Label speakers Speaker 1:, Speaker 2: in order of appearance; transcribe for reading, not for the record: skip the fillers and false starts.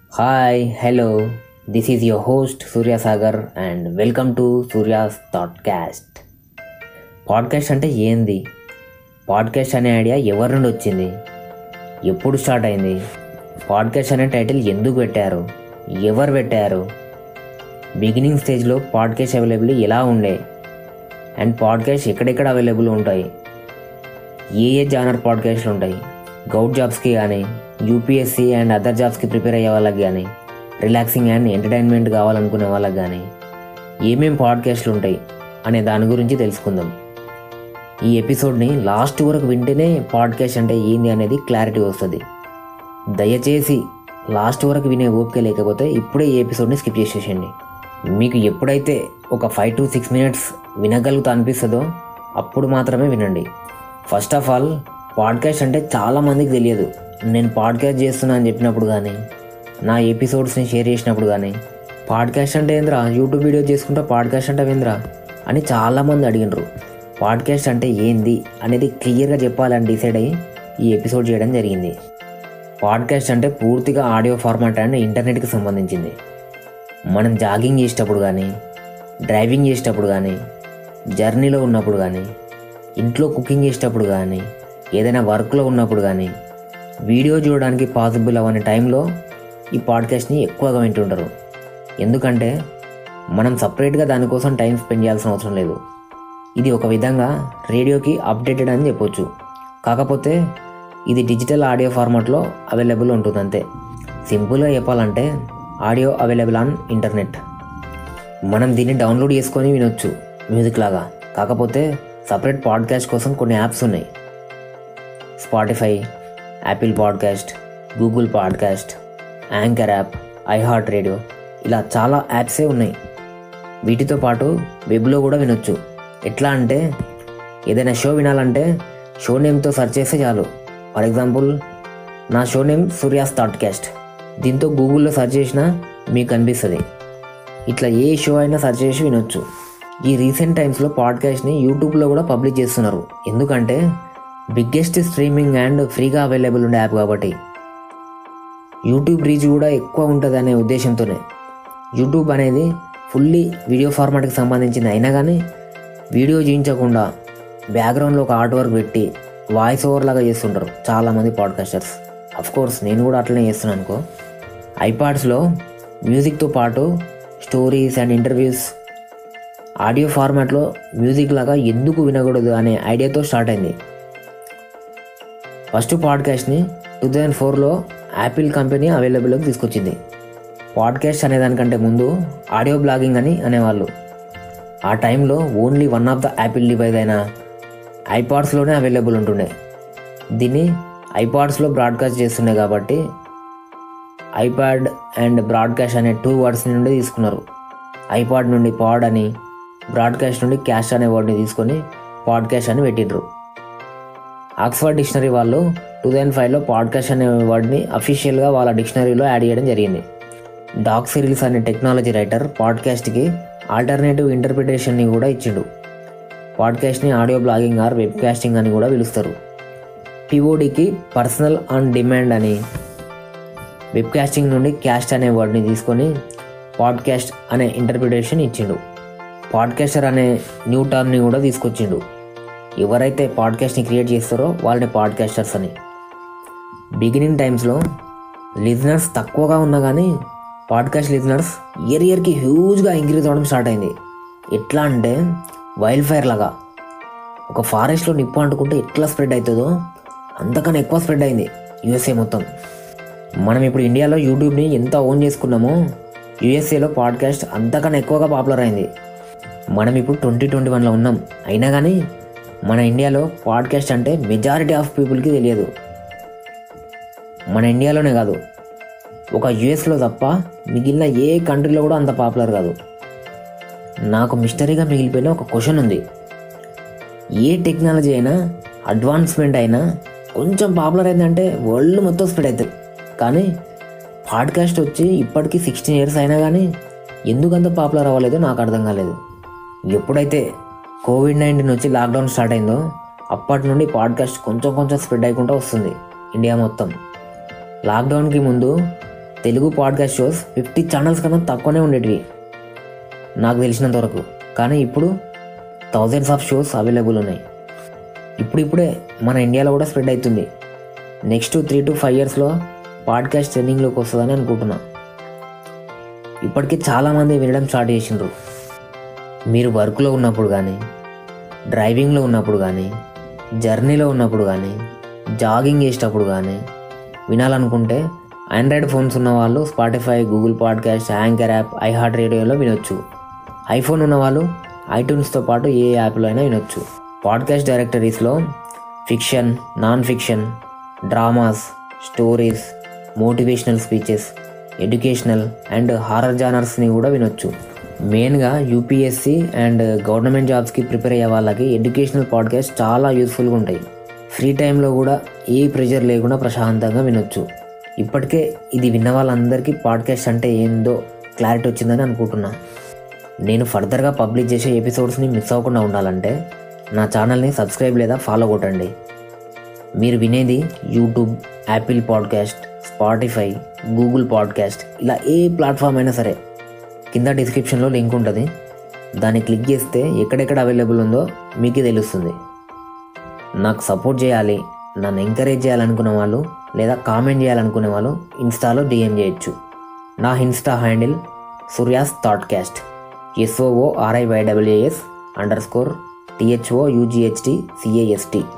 Speaker 1: Hi hello this is your host Surya Sagar and welcome to Surya's thoughtcast. Podcast అంటే ఏంది? Podcast అనే idea ఎవరి నుండి వచ్చింది? ఎప్పుడు స్టార్ట్ అయింది? పాడ్కాస్ట్ అనే టైటిల్ ఎందుకు పెట్టారు? ఎవరు పెట్టారు? బిగినింగ్ స్టేజ్లో పాడ్కాస్ట్ అవైలబుల్ ఎలా ఉండే? అండ్ పాడ్కాస్ట్ ఎక్కడెక్కడ అవైలబుల్ ఉంటాయి? ఏ జానర్ పాడ్కాస్ట్లు ఉంటాయి? గౌట్ జాబ్స్కి కానీ, యూపీఎస్సీ అండ్ అదర్ జాబ్స్కి ప్రిపేర్ అయ్యే వాళ్ళకి కానీ, రిలాక్సింగ్ అండ్ ఎంటర్టైన్మెంట్ కావాలనుకునే వాళ్ళకి కానీ ఏమేం పాడ్కాస్ట్లు ఉంటాయి అనే దాని గురించి తెలుసుకుందాం. ఈ ఎపిసోడ్ని లాస్ట్ వరకు వింటేనే పాడ్కాస్ట్ అంటే ఏంది అనేది క్లారిటీ వస్తుంది. దయచేసి లాస్ట్ వరకు వినే ఓపిక లేకపోతే ఇప్పుడే ఈ ఎపిసోడ్ని స్కిప్ చేసేసేయండి. మీకు ఎప్పుడైతే ఒక 5 to 6 minutes వినగలుగుతా అనిపిస్తుందో అప్పుడు మాత్రమే వినండి. ఫస్ట్ ఆఫ్ ఆల్, పాడ్కాస్ట్ అంటే చాలామందికి తెలియదు. నేను పాడ్కాస్ట్ చేస్తున్నా అని చెప్పినప్పుడు కానీ, నా ఎపిసోడ్స్ని షేర్ చేసినప్పుడు కానీ, పాడ్కాస్ట్ అంటే ఏంద్రా, యూట్యూబ్ వీడియో చేసుకుంటా పాడ్కాస్ట్ అంటే ఏంద్రా అని చాలామంది అడిగినారు. పాడ్కాస్ట్ అంటే ఏంది అనేది క్లియర్గా చెప్పాలని డిసైడ్ అయ్యి ఈ ఎపిసోడ్ చేయడం జరిగింది. పాడ్కాస్ట్ అంటే పూర్తిగా ఆడియో ఫార్మాట్ అండ్ ఇంటర్నెట్కి సంబంధించింది. మనం జాగింగ్ చేసేటప్పుడు కానీ, డ్రైవింగ్ చేసేటప్పుడు కానీ, జర్నీలో ఉన్నప్పుడు కానీ, ఇంట్లో కుకింగ్ చేసేటప్పుడు కానీ, ఏదైనా వర్క్లో ఉన్నప్పుడు కానీ, వీడియో చూడడానికి పాసిబుల్ అవ్వని టైంలో ఈ పాడ్కాస్ట్ని ఎక్కువగా వింటుంటారు. ఎందుకంటే మనం సపరేట్గా దానికోసం టైం స్పెండ్ చేయాల్సిన అవసరం లేదు. ఇది ఒక విధంగా రేడియోకి అప్డేటెడ్ అని చెప్పొచ్చు. కాకపోతే ఇది డిజిటల్ ఆడియో ఫార్మాట్లో అవైలబుల్ ఉంటుంది అంతే. సింపుల్గా చెప్పాలంటే ఆడియో అవైలబుల్ ఆన్ ఇంటర్నెట్. మనం దీన్ని డౌన్లోడ్ చేసుకొని వినొచ్చు మ్యూజిక్ లాగా. కాకపోతే సపరేట్ పాడ్కాస్ట్ కోసం కొన్ని యాప్స్ ఉన్నాయి. Spotify, Apple podcast, Google podcast, Anchor app, iHeart radio, ఇలా చాలా యాప్సే ఉన్నాయి. వీటితో పాటు వెబ్లో కూడా వినొచ్చు. ఎట్లా అంటే ఏదైనా షో వినాలంటే షో నేమ్తో సెర్చ్ చేస్తే చాలు. ఫర్ ఎగ్జాంపుల్, నా షో నేమ్ సూర్యాస్ థాట్కాస్ట్. దీంతో గూగుల్లో సెర్చ్ చేసినా మీకు కనిపిస్తుంది. ఇట్లా ఏ షో అయినా సెర్చ్ చేసి వినొచ్చు. ఈ రీసెంట్ టైమ్స్లో పాడ్కాస్ట్ని యూట్యూబ్లో కూడా పబ్లిష్ చేస్తున్నారు. ఎందుకంటే బిగ్గెస్ట్ స్ట్రీమింగ్ అండ్ ఫ్రీగా అవైలబుల్ ఉండే యాప్ కాబట్టి. యూట్యూబ్ రీచ్ కూడా ఎక్కువ ఉంటుంది అనే ఉద్దేశంతోనే యూట్యూబ్ అనేది ఫుల్లీ వీడియో ఫార్మాట్కి సంబంధించింది అయినా కానీ వీడియో చూపించకుండా బ్యాక్గ్రౌండ్లో ఒక ఆర్ట్ వర్క్ పెట్టి వాయిస్ ఓవర్ లాగా చేస్తుంటారు చాలామంది పాడ్కాస్టర్స్. అఫ్కోర్స్ నేను కూడా అట్లనే చేస్తున్నాను అనుకో. ఐపాడ్స్లో మ్యూజిక్తో పాటు స్టోరీస్ అండ్ ఇంటర్వ్యూస్ ఆడియో ఫార్మాట్లో మ్యూజిక్ లాగా ఎందుకు వినకూడదు అనే ఐడియాతో స్టార్ట్ అయింది. ఫస్ట్ పాడ్కాస్ట్ని 2004లో యాపిల్ కంపెనీ అవైలబుల్లోకి తీసుకొచ్చింది. పాడ్కాస్ట్ అనేదానికంటే ముందు ఆడియో బ్లాగింగ్ అని అనేవాళ్ళు. ఆ టైంలో only one of the Apple device అయిన ఐపాడ్స్లోనే అవైలబుల్ ఉంటుండే. దీన్ని ఐపాడ్స్లో బ్రాడ్కాస్ట్ చేస్తుండే కాబట్టి ఐపాడ్ అండ్ బ్రాడ్కాస్ట్ అనే 2 words నుండి తీసుకున్నారు. ఐపాడ్ నుండి పాడ్ అని, బ్రాడ్కాస్ట్ నుండి క్యాస్ట్ అనే వర్డ్ని తీసుకొని పాడ్కాస్ట్ అని పెట్టిండ్రు. ఆక్స్ఫర్డ్ డిక్షనరీ వాళ్ళు 2005లో పాడ్కాస్ట్ అనే వర్డ్ని అఫీషియల్గా వాళ్ళ డిక్షనరీలో యాడ్ చేయడం జరిగింది. డాక్ సిరీస్ అనే టెక్నాలజీ రైటర్ పాడ్కాస్ట్కి ఆల్టర్నేటివ్ ఇంటర్ప్రిటేషన్ని కూడా ఇచ్చిండు. పాడ్కాస్ట్ని audio blogging or web casting అని కూడా పిలుస్తారు. పిఓడికి పర్సనల్ ఆన్ డిమాండ్ అని, వెబ్ కాస్టింగ్ నుండి క్యాస్ట్ అనే వర్డ్ని తీసుకొని పాడ్కాస్ట్ అనే ఇంటర్ప్రిటేషన్ ఇచ్చిండు. పాడ్కాస్టర్ అనే న్యూ టర్మ్ని కూడా తీసుకొచ్చిండు. ఎవరైతే పాడ్కాస్ట్ని క్రియేట్ చేస్తారో వాళ్ళని పాడ్కాస్టర్స్ అని. బిగినింగ్ టైమ్స్లో లిజనర్స్ తక్కువగా ఉన్నా కానీ పాడ్కాస్ట్ లిజనర్స్ ఇయర్కి హ్యూజ్గా ఇంక్రీజ్ అవ్వడం స్టార్ట్ అయింది. ఎట్లా అంటే వైల్డ్ ఫైర్ లాగా. ఒక ఫారెస్ట్లో నిప్పు అంటుకుంటే ఎట్లా స్ప్రెడ్ అవుతుందో అంతకన్నా ఎక్కువ స్ప్రెడ్ అయింది యూఎస్ఏ మొత్తం. మనం ఇప్పుడు ఇండియాలో యూట్యూబ్ని ఎంత ఓన్ చేసుకున్నామో యూఎస్ఏలో పాడ్కాస్ట్ అంతకన్నా ఎక్కువగా పాపులర్ అయింది. మనం ఇప్పుడు 2021లో ఉన్నాం. అయినా కానీ మన ఇండియాలో పాడ్కాస్ట్ అంటే మెజారిటీ ఆఫ్ పీపుల్కి తెలియదు. మన ఇండియాలోనే కాదు, ఒక యుఎస్లో తప్ప మిగిలిన ఏ కంట్రీలో కూడా అంత పాపులర్ కాదు. నాకు మిస్టరీగా మిగిలిపోయిన ఒక క్వశ్చన్ ఉంది. ఏ టెక్నాలజీ అయినా, అడ్వాన్స్మెంట్ అయినా కొంచెం పాపులర్ అయిందంటే వరల్డ్ మొత్తం స్ప్రెడ్ అవుతుంది. కానీ పాడ్కాస్ట్ వచ్చి ఇప్పటికీ 16 years అయినా కానీ ఎందుకంత పాపులర్ అవ్వలేదో నాకు అర్థం కాలేదు. ఎప్పుడైతే COVID-19 వచ్చి లాక్డౌన్ స్టార్ట్ అయిందో అప్పటి నుండి పాడ్కాస్ట్ కొంచెం స్ప్రెడ్ అయ్యకుండా వస్తుంది ఇండియా మొత్తం. లాక్డౌన్కి ముందు తెలుగు పాడ్కాస్ట్ షోస్ 50 ఛానల్స్ కన్నా తక్కువనే ఉండేటివి నాకు తెలిసినంత వరకు. కానీ ఇప్పుడు థౌజండ్స్ ఆఫ్ షోస్ అవైలబుల్ ఉన్నాయి. ఇప్పుడిప్పుడే మన ఇండియాలో కూడా స్ప్రెడ్ అవుతుంది. నెక్స్ట్ 3 to 5 yearsలో పాడ్కాస్ట్ ట్రెండింగ్లోకి వస్తుందని అనుకుంటున్నా. ఇప్పటికీ చాలామంది వినడం స్టార్ట్ చేసిండ్రు. మీరు వర్క్లో ఉన్నప్పుడు కానీ, డ్రైవింగ్లో ఉన్నప్పుడు కానీ, జర్నీలో ఉన్నప్పుడు కానీ, జాగింగ్ చేసేటప్పుడు కానీ వినాలనుకుంటే ఆండ్రాయిడ్ ఫోన్స్ ఉన్న వాళ్ళు Spotify, Google podcast, Anchor app, iHeart రేడియోలో వినొచ్చు. ఐఫోన్ ఉన్నవాళ్ళు ఐట్యూన్స్తో పాటు ఏ యాప్లో అయినా వినొచ్చు. పాడ్కాస్ట్ డైరెక్టరీస్లో fiction, non fiction, dramas, stories, motivational speeches, educational and horror జానర్స్ని కూడా వినొచ్చు. మెయిన్గా యూపీఎస్సీ అండ్ గవర్నమెంట్ జాబ్స్కి ప్రిపేర్ అయ్యే వాళ్ళకి ఎడ్యుకేషనల్ పాడ్కాస్ట్ చాలా యూస్ఫుల్గా ఉంటాయి. ఫ్రీ టైంలో కూడా ఏ ప్రెషర్ లేకుండా ప్రశాంతంగా వినొచ్చు. ఇప్పటికే ఇది విన్న వాళ్ళందరికీ పాడ్కాస్ట్ అంటే ఏందో క్లారిటీ వచ్చిందని అనుకుంటున్నా. నేను ఫర్దర్గా పబ్లిష్ చేసే ఎపిసోడ్స్ని మిస్ అవ్వకుండా ఉండాలంటే నా ఛానల్ని సబ్స్క్రైబ్ లేదా ఫాలో కొట్టండి. మీరు వినేది YouTube, Apple podcast, Spotify, Google podcast, ఇలా ఏ ప్లాట్ఫామ్ అయినా సరే కింద డిస్క్రిప్షన్లో లింక్ ఉంటుంది. దాన్ని క్లిక్ చేస్తే ఎక్కడెక్కడ అవైలబుల్ ఉందో మీకే తెలుస్తుంది. నాకు సపోర్ట్ చేయాలి, నన్ను ఎంకరేజ్ చేయాలనుకునే వాళ్ళు లేదా కామెంట్ చేయాలనుకునే వాళ్ళు ఇన్స్టాలో డిఎం చేయొచ్చు. నా Insta handle Surya's Thoughtcast, SOORIYAS_THOUGHTCAST.